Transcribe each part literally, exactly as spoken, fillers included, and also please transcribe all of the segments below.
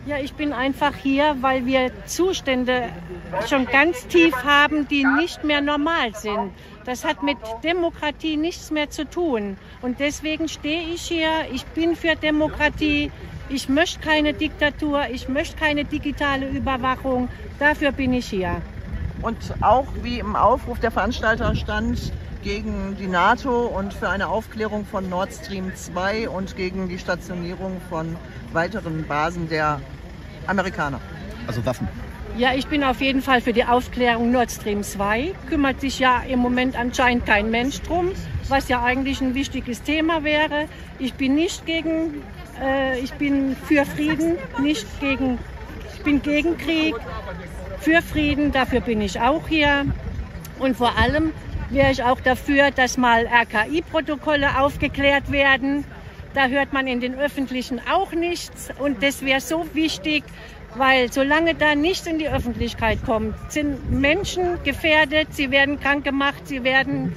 Ja, ich bin einfach hier, weil wir Zustände schon ganz tief haben, die nicht mehr normal sind. Das hat mit Demokratie nichts mehr zu tun. Und deswegen stehe ich hier. Ich bin für Demokratie. Ich möchte keine Diktatur. Ich möchte keine digitale Überwachung. Dafür bin ich hier. Und auch wie im Aufruf der Veranstalter stand, gegen die NATO und für eine Aufklärung von Nord Stream zwei und gegen die Stationierung von weiteren Basen der Amerikaner. Also Waffen. Ja, ich bin auf jeden Fall für die Aufklärung Nord Stream zwei. Kümmert sich ja im Moment anscheinend kein Mensch drum, was ja eigentlich ein wichtiges Thema wäre. Ich bin nicht gegen, äh, ich bin für Frieden, nicht gegen, ich bin gegen Krieg, für Frieden, dafür bin ich auch hier. Und vor allem wäre ich auch dafür, dass mal R K I-Protokolle aufgeklärt werden. Da hört man in den Öffentlichen auch nichts und das wäre so wichtig, weil solange da nichts in die Öffentlichkeit kommt, sind Menschen gefährdet, sie werden krank gemacht, sie werden,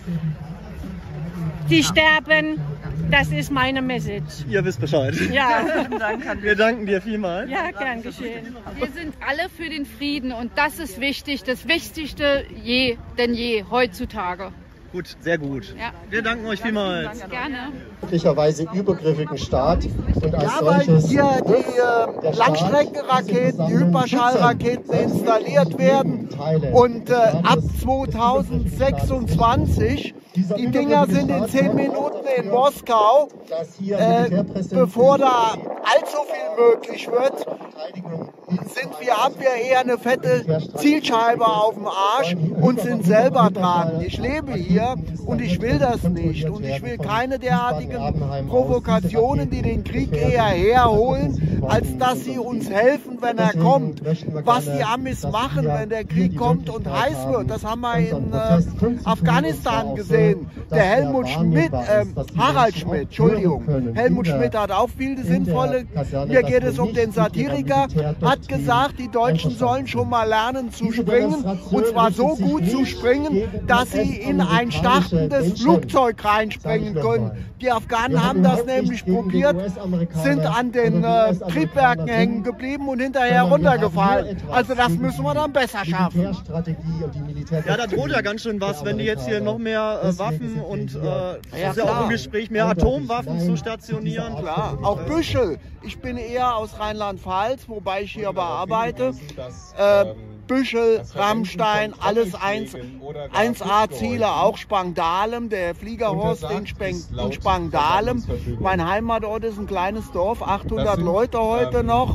sie sterben. Das ist meine Message. Ihr wisst Bescheid. Ja. Wir danken dir vielmals. Ja, gern geschehen. Wir sind alle für den Frieden und das ist wichtig, das Wichtigste je denn je heutzutage. Gut, sehr gut. Ja. Wir danken euch vielmals. Gerne. Möglicherweise übergriffigen Staat und als Ja, weil solches hier die äh, Langstreckenraketen, die Hyperschallraketen installiert werden und äh, ab zweitausendsechsundzwanzig, die Dinger sind in zehn Minuten in Moskau, äh, bevor da allzu viel möglich wird, sind wir, haben wir eher eine fette Zielscheibe auf dem Arsch und sind selber dran. Ich lebe hier und ich will das nicht und ich will keine derartigen Provokationen, die den Krieg eher herholen, als dass sie uns helfen, wenn er kommt. Was die Amis machen, wenn der Krieg kommt und heiß wird, das haben wir in äh, Afghanistan gesehen. Der Helmut Schmidt, äh, Harald Schmidt, Entschuldigung, Helmut Schmidt hat auch viele sinnvolle, hier geht es um den Satiriker, hat gesagt, die Deutschen sollen schon mal lernen zu springen und zwar so gut zu springen, dass sie in ein startendes Flugzeug reinspringen können. Die Afghanen haben das nämlich probiert, sind an den äh, Triebwerken hängen geblieben und hinterher runtergefallen. Also das müssen wir dann besser schaffen. Ja, da droht ja ganz schön was, wenn die jetzt hier noch mehr äh, Waffen und äh, Ja, ist ja auch im Gespräch, mehr Atomwaffen zu stationieren. Klar, auch Büschel. Ich bin eher aus Rheinland-Pfalz, wobei ich hier aber arbeite. Äh, Büschel, Rammstein, alles eins A Ziele, auch Spangdahlem, der Fliegerhorst in Spangdahlem. Mein Heimatort ist ein kleines Dorf, achthundert Leute heute noch,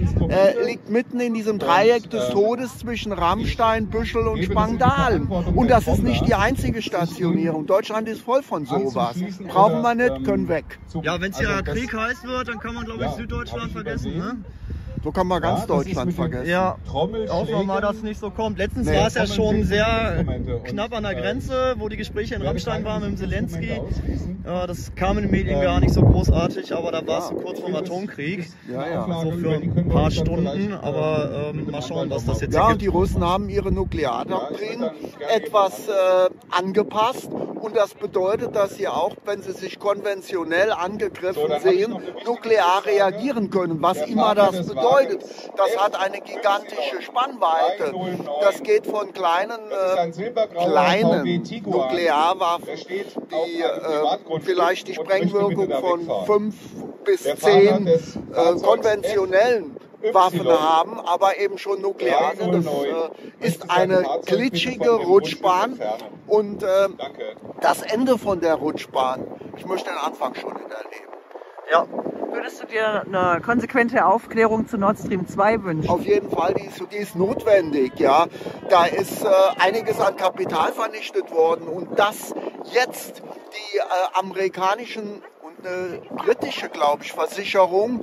äh, liegt mitten in diesem Dreieck des Todes zwischen Rammstein, Büschel und Spangdahlem. Und das ist nicht die einzige Stationierung. Deutschland ist voll von sowas. Brauchen wir nicht, können weg. Ja, wenn es ja Krieg heiß wird, dann kann man, glaube ich, Süddeutschland vergessen, ne? So kann man ganz ja, Deutschland vergessen. Ja, hoffen mal, dass es nicht so kommt. Letztens nee. war es ja schon sehr knapp an der Grenze, wo die Gespräche in Rammstein waren mit dem Zelensky. Ja, das kam in den Medien gar nicht so großartig, aber da war es so kurz vor dem Atomkrieg. Ja, ja. So für ein paar Stunden, aber ähm, mal schauen, was das jetzt Ja, gibt. und die Russen haben ihre Nukleardoktrin etwas äh, angepasst. Und das bedeutet, dass sie auch, wenn sie sich konventionell angegriffen sehen, nuklear reagieren können, was immer das bedeutet. Das hat eine gigantische Spannweite. Das geht von kleinen, äh, kleinen Nuklearwaffen, die äh, vielleicht die Sprengwirkung von fünf bis zehn äh, konventionellen Waffen haben, aber eben schon nuklear sind. Das äh, ist eine glitschige Rutschbahn und äh, das Ende von der Rutschbahn, ich möchte den Anfang schon miterleben. Ja. Würdest du dir eine konsequente Aufklärung zu Nord Stream zwei wünschen? Auf jeden Fall, die ist, die ist notwendig. Ja. Da ist äh, einiges an Kapital vernichtet worden und dass jetzt die äh, amerikanischen und eine britische, glaube ich, Versicherung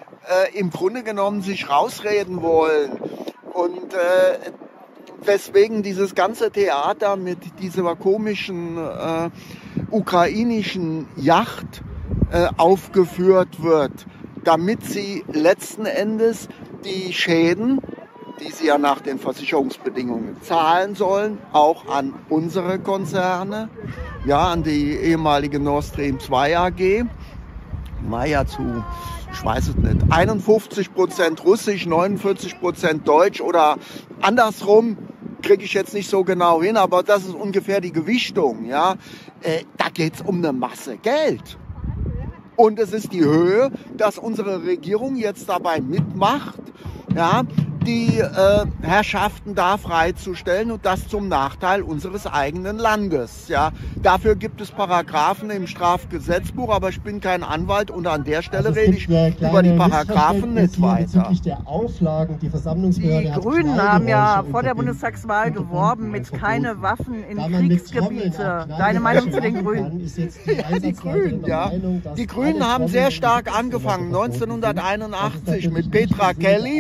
äh, im Grunde genommen sich rausreden wollen und äh, weswegen dieses ganze Theater mit dieser komischen äh, ukrainischen Yacht äh, aufgeführt wird, damit sie letzten Endes die Schäden, die sie ja nach den Versicherungsbedingungen zahlen sollen, auch an unsere Konzerne, ja, an die ehemalige Nord Stream zwei A G, war ja zu ich weiß es nicht, einundfünfzig Prozent Russisch, neunundvierzig Prozent Deutsch oder andersrum, kriege ich jetzt nicht so genau hin, aber das ist ungefähr die Gewichtung. Ja? Äh, da geht es um eine Masse Geld. Und es ist die Höhe, dass unsere Regierung jetzt dabei mitmacht, ja, die äh, Herrschaften da freizustellen und das zum Nachteil unseres eigenen Landes. Ja. Dafür gibt es Paragraphen im Strafgesetzbuch, aber ich bin kein Anwalt und an der Stelle Also rede ich über die Paragraphen nicht weiter. Der Auflagen, die Versammlungsbehörde Die Grünen haben ja vor der Bundestagswahl geworben mit keine Waffen in Kriegsgebiete. Deine Meinung zu den Grünen? Ja, die Grünen, ja. Die Grünen haben sehr stark angefangen, neunzehnhunderteinundachtzig mit Petra Kelly,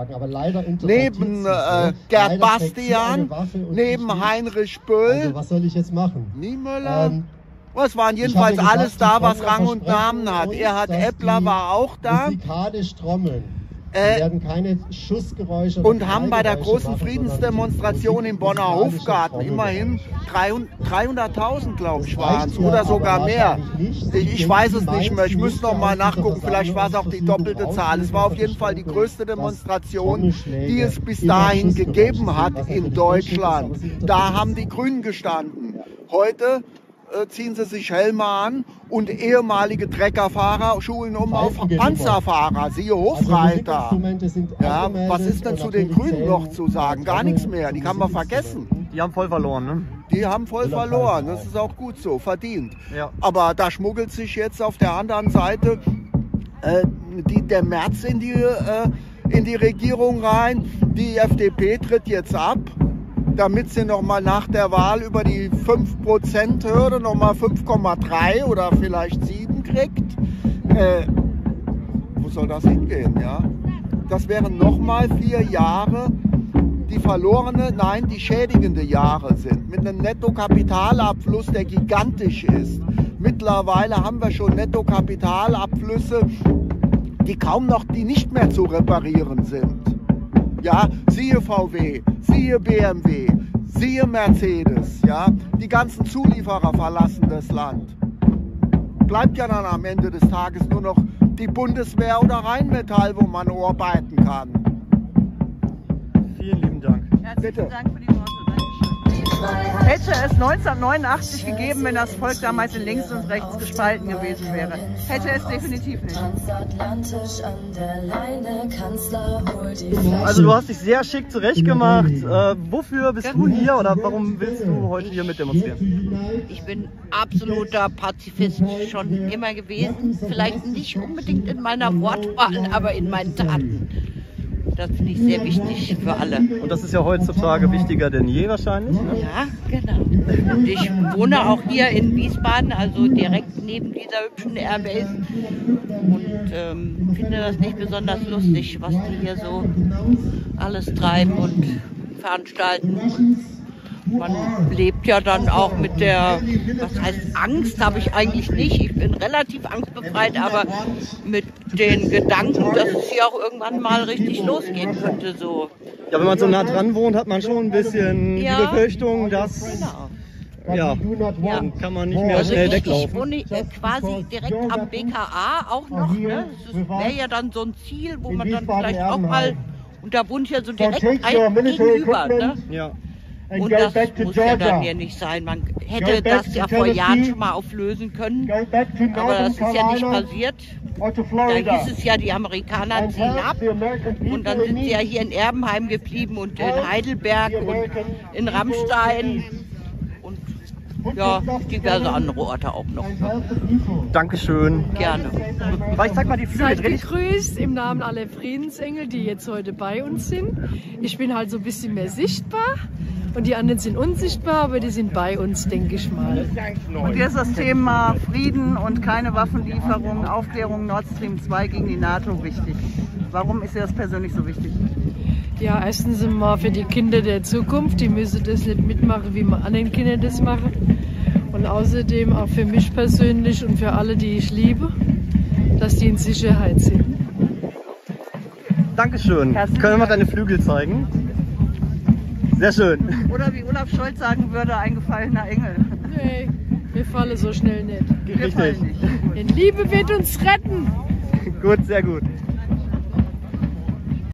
neben äh, Gerd Bastian, neben Heinrich Böll, also was soll ich jetzt machen? Niemöller. Ähm, Es waren jedenfalls gesagt, alles da, was die Rang und Namen hat. Erhard Eppler war auch da. Musikalisch trommeln. Äh, werden keine Schussgeräusche und haben bei der großen Friedensdemonstration im Bonner Hofgarten immerhin dreihunderttausend, glaube ich, waren es, oder sogar mehr. Ich, ich weiß es nicht mehr, ich müsste noch mal nachgucken, vielleicht war es auch die doppelte Zahl. Es war auf jeden Fall die größte Demonstration, die es bis dahin gegeben hat in Deutschland. Da haben die Grünen gestanden. Heute äh, ziehen sie sich Helme an und ehemalige Treckerfahrer schulen um auf Panzerfahrer, siehe Hofreiter. Ja, was ist denn zu den Grünen noch zu sagen? Gar nichts mehr, die kann man vergessen. Die haben voll verloren, ne? Die haben voll verloren, das ist auch gut so, verdient. Ja. Aber da schmuggelt sich jetzt auf der anderen Seite äh, die, der Merz in die, äh, in die Regierung rein. Die F D P tritt jetzt ab, damit sie noch mal nach der Wahl über die fünf Prozent Hürde noch mal fünf Komma drei oder vielleicht sieben kriegt. Äh, wo soll das hingehen? Ja? Das wären noch mal vier Jahre, die verlorene, nein, die schädigende Jahre sind. Mit einem Nettokapitalabfluss, der gigantisch ist. Mittlerweile haben wir schon Nettokapitalabflüsse, die kaum noch, die nicht mehr zu reparieren sind. Ja, siehe V W, siehe B M W, siehe Mercedes, ja, die ganzen Zulieferer verlassen das Land. Bleibt ja dann am Ende des Tages nur noch die Bundeswehr oder Rheinmetall, wo man arbeiten kann. Vielen lieben Dank. Herzlichen Bitte. Dank für die Worte. Dankeschön. Hätte es neunzehnhundertneunundachtzig gegeben, wenn das Volk damals in links und rechts gespalten gewesen wäre? Hätte es definitiv nicht. Also du hast dich sehr schick zurechtgemacht. Äh, wofür bist du hier oder warum willst du heute hier mit demonstrieren? Ich bin absoluter Pazifist schon immer gewesen. Vielleicht nicht unbedingt in meiner Wortwahl, aber in meinen Taten. Das finde ich sehr wichtig für alle. Und das ist ja heutzutage wichtiger denn je wahrscheinlich, ne? Ja, genau. Und ich wohne auch hier in Wiesbaden, also direkt neben dieser hübschen Airbase. Und ähm, finde das nicht besonders lustig, was die hier so alles treiben und veranstalten. Man lebt ja dann auch mit der, was heißt Angst, habe ich eigentlich nicht. Ich bin relativ angstbefreit, aber mit den Gedanken, dass es hier auch irgendwann mal richtig losgehen könnte. So. Ja, wenn man so nah dran wohnt, hat man schon ein bisschen Ja. die Befürchtung, dass Genau. ja, Ja. dann kann man nicht mehr Also schnell ich, ich weglaufen. wohne äh, quasi direkt am B K A auch noch. Ne? Das wäre ja dann so ein Ziel, wo man dann vielleicht auch mal, und da wohnt ja so direkt ein gegenüber. Ne? Ja. Und das muss ja dann hier nicht sein. Man hätte das ja vor Jahren schon mal auflösen können, aber das ist ja nicht passiert. Da hieß es ja, die Amerikaner ziehen ab und dann sind sie ja hier in Erbenheim geblieben und in Heidelberg und in Rammstein und ja, diverse andere Orte auch noch. Ne? Dankeschön. Gerne. Ich zeig mal die Flügel. Seid gegrüßt im Namen aller Friedensengel, die jetzt heute bei uns sind. Ich bin halt so ein bisschen mehr sichtbar und die anderen sind unsichtbar, aber die sind bei uns, denke ich mal. Und hier ist das Thema Frieden und keine Waffenlieferung, Aufklärung Nord Stream zwei gegen die NATO wichtig. Warum ist dir das persönlich so wichtig? Ja, erstens mal für die Kinder der Zukunft, die müssen das nicht mitmachen, wie wir anderen Kinder das machen. Und außerdem auch für mich persönlich und für alle, die ich liebe, dass die in Sicherheit sind. Dankeschön. Herzlichen Können wir mal Dank. deine Flügel zeigen? Sehr schön. Oder wie Olaf Scholz sagen würde, ein gefallener Engel. Nee, wir fallen so schnell nicht. Wir fallen nicht. Denn Liebe wird uns retten. Gut, sehr gut.